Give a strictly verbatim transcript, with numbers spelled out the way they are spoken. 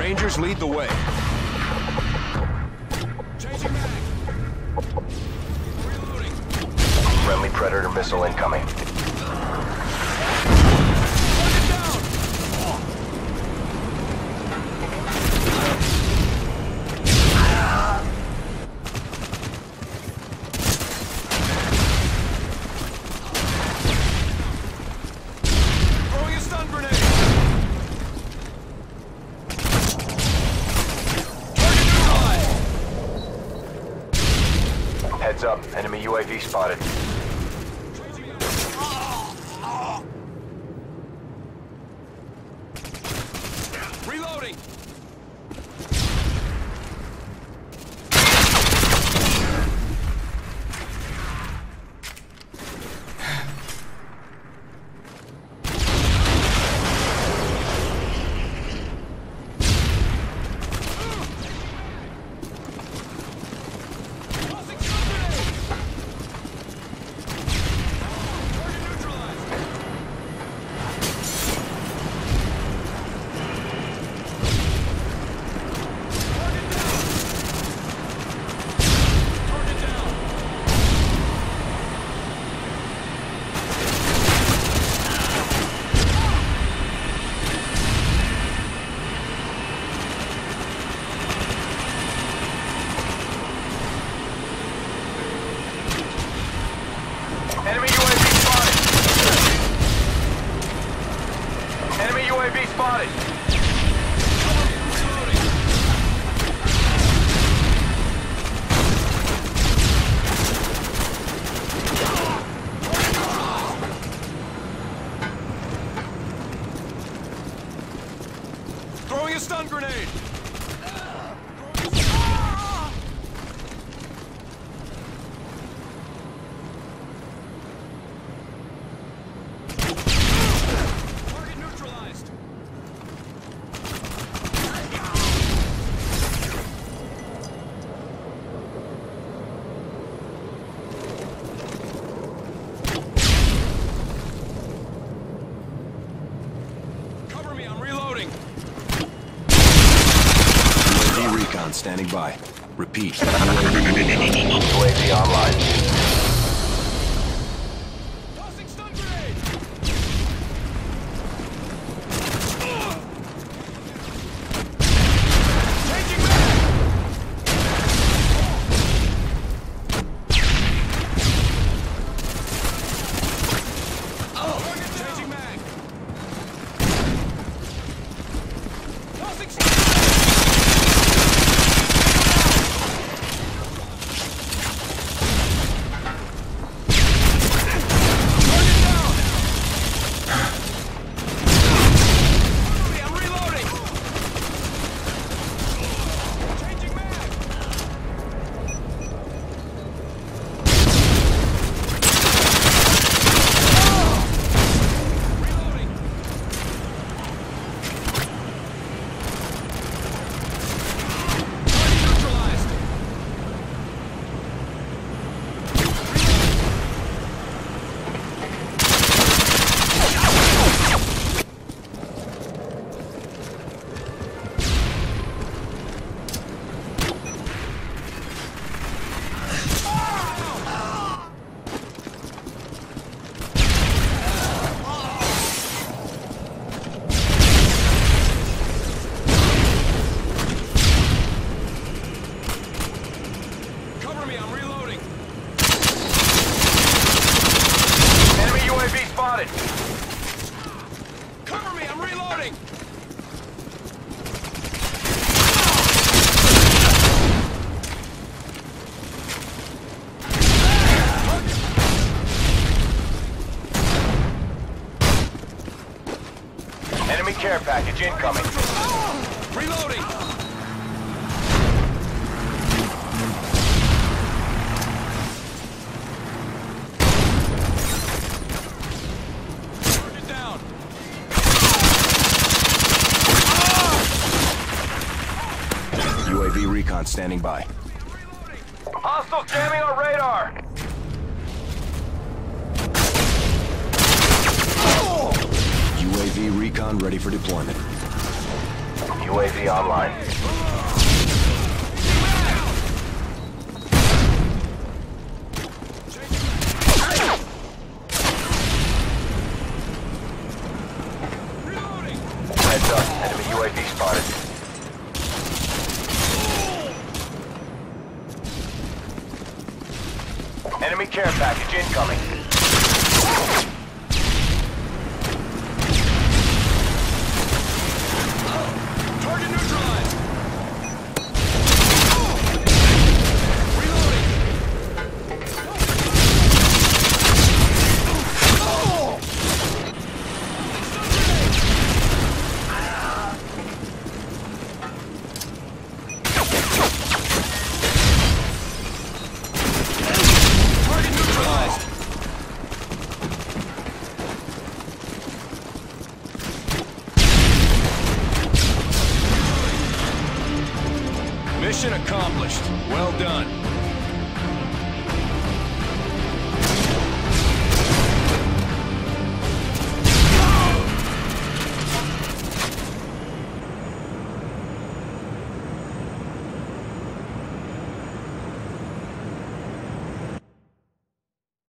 Rangers lead the way. Changing mag. Reloading. Friendly Predator missile incoming. Heads up, enemy U A V spotted. Reloading. Enemy U A V spotted. Enemy U A V spotted. Throwing a stun grenade. Target neutralized. Cover me, I'm reloading. U A V recon standing by. Repeat. U A V online. Tossing stun grenade. Changing mag. Changing mag. Tossing stun. Cover me, I'm reloading. Enemy U A V spotted. Cover me, I'm reloading. Enemy care package incoming. Reloading. Target down. U A V recon standing by. Hostiles jamming our radar. U A V recon ready for deployment. U U A V online. Reloading! Heads up, enemy U A V spotted. Enemy care package incoming. Target neutralized! Reloading! Target neutralized! Mission accomplished. Well done.